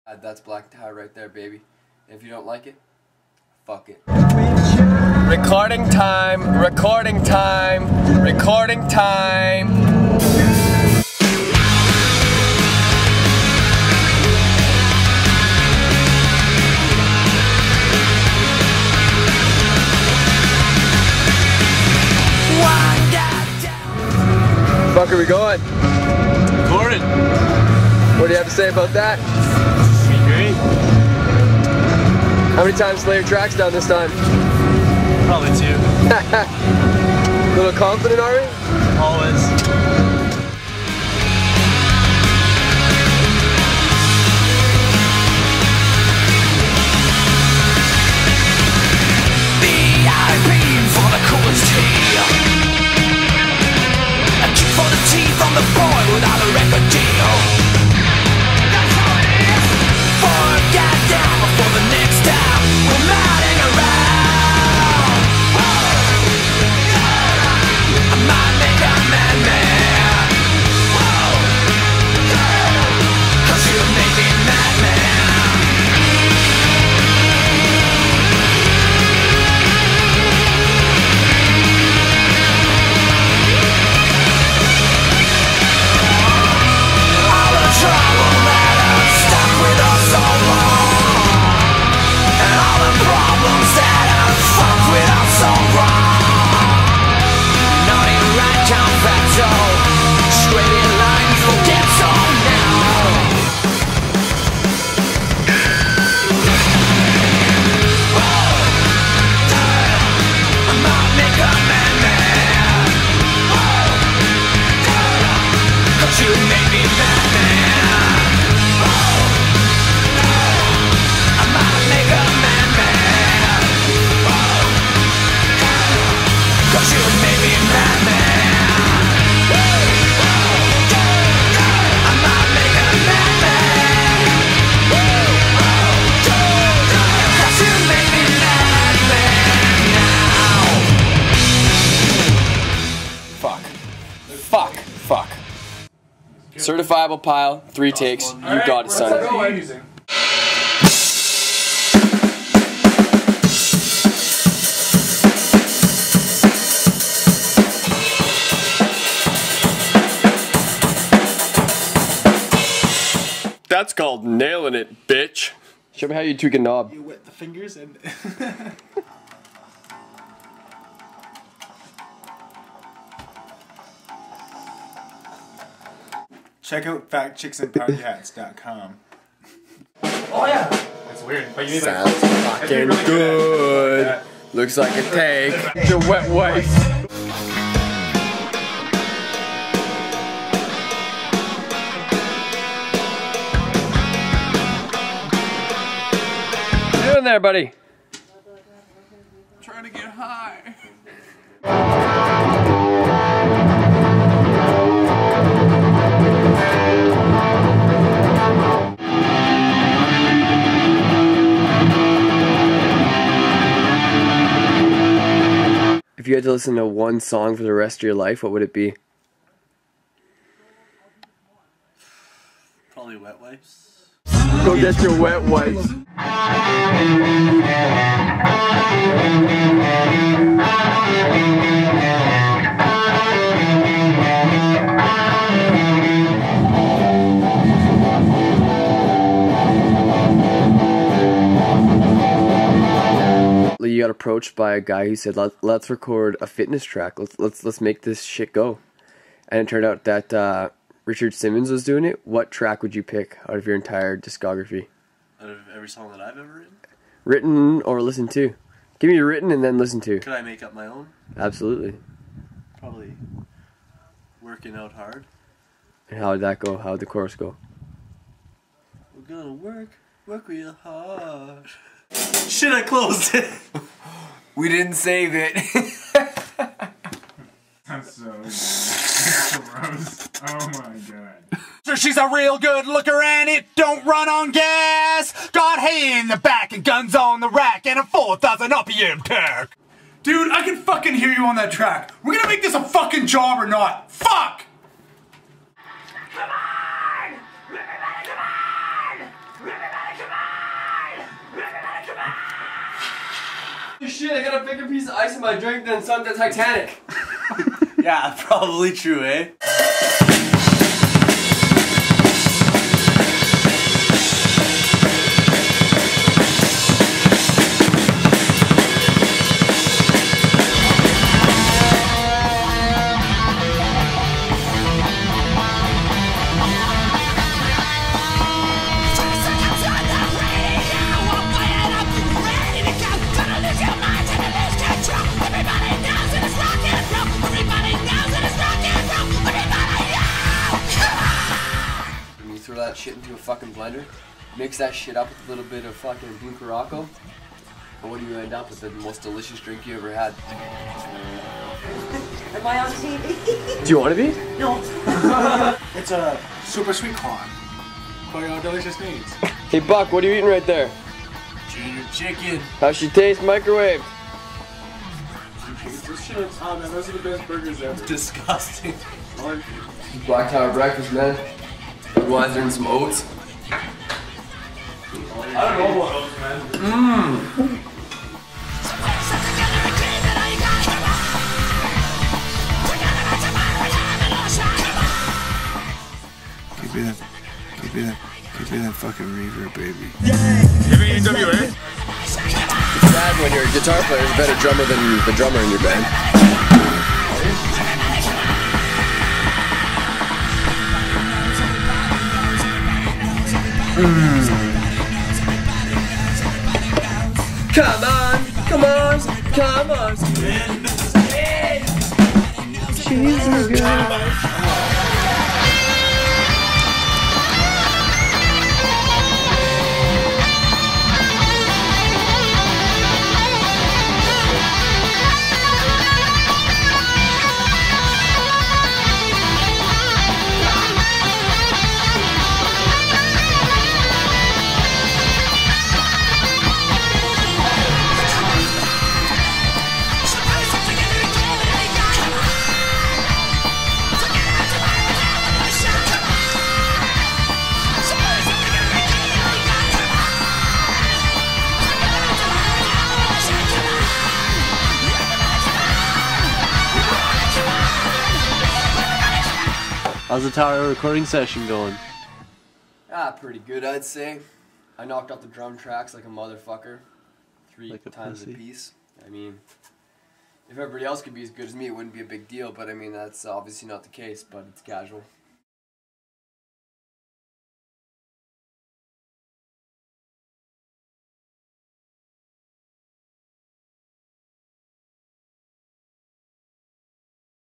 That's black tie right there, baby. And if you don't like it, fuck it. Recording time, recording time, recording time. Fuck are we going? Recording. What do you have to say about that? Be great. How many times Slayer tracks down this time? Probably 2. A little confident, are we? Always. VIP for the coolest tea. A kick for the teeth on the boy without a record deal. That's how it is. Forget down before the next time we're nodding around. Whoa. I might make a madman. Whoa. 'Cause you make me madman. Fuck. Certifiable pile, 3 takes. You got it, son. That's called nailing it, bitch. Show me how you tweak a knob. You wet the fingers and... Check out factchicksandpartyhats.com. Oh yeah! That's weird. But you need sounds fucking really good. Like looks like a take. The wet wipe. What you doing there, buddy? I'm trying to get high. If you had to listen to one song for the rest of your life, what would it be? Probably Wet Wipes. Go get your wet wipes. You got approached by a guy who said, let's record a fitness track. Let's make this shit go. And it turned out that Richard Simmons was doing it. What track would you pick out of your entire discography? Out of every song that I've ever written? Written or listened to? Give me your written and then listen to. Could I make up my own? Absolutely. Probably Working Out Hard. And how did that go? How did the chorus go? We're gonna work real hard. Shit, I closed it. We didn't save it. That's so gross. Oh my god. She's a real good looker and it don't run on gas. Got hay in the back and guns on the rack and a 4,000 RPM tech. Dude, I can fucking hear you on that track. We're gonna make this a fucking job or not. Fuck! Come on! Everybody, come on! Everybody! shit, I got a bigger piece of ice in my drink than sunk the Titanic. Yeah, probably true, eh? Throw that shit into a fucking blender, mix that shit up with a little bit of fucking bean caraco, and what do you end up with? The most delicious drink you ever had. Am I on TV? Do you want to be? No. It's a super sweet corn for your delicious needs. Hey Buck, what are you eating right there? Junior chicken. How's she taste? Microwave. Oh man, those are the best burgers ever. Disgusting. Black Tower breakfast, man. Budweiser and some oats. I don't know what else, man. Give me that fucking reverb, baby. Give me NWA. It's sad when your guitar player is a better drummer than the drummer in your band. Come on, come on, come on. She's a girl. How's the tower recording session going? Pretty good, I'd say. I knocked out the drum tracks like a motherfucker. Three Like a times a pussy. piece. I mean, if everybody else could be as good as me, it wouldn't be a big deal, but I mean, that's obviously not the case, but it's casual.